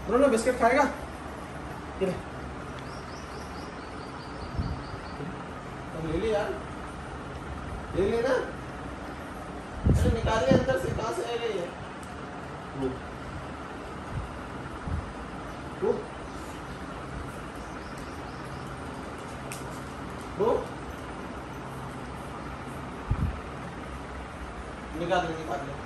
Bruno biscuit खाएगा? ये ले। ले ले यार, ले लेना। अरे निकालिए अंदर से, कहाँ से आएगा ये? निकाल ले, निकाल ले।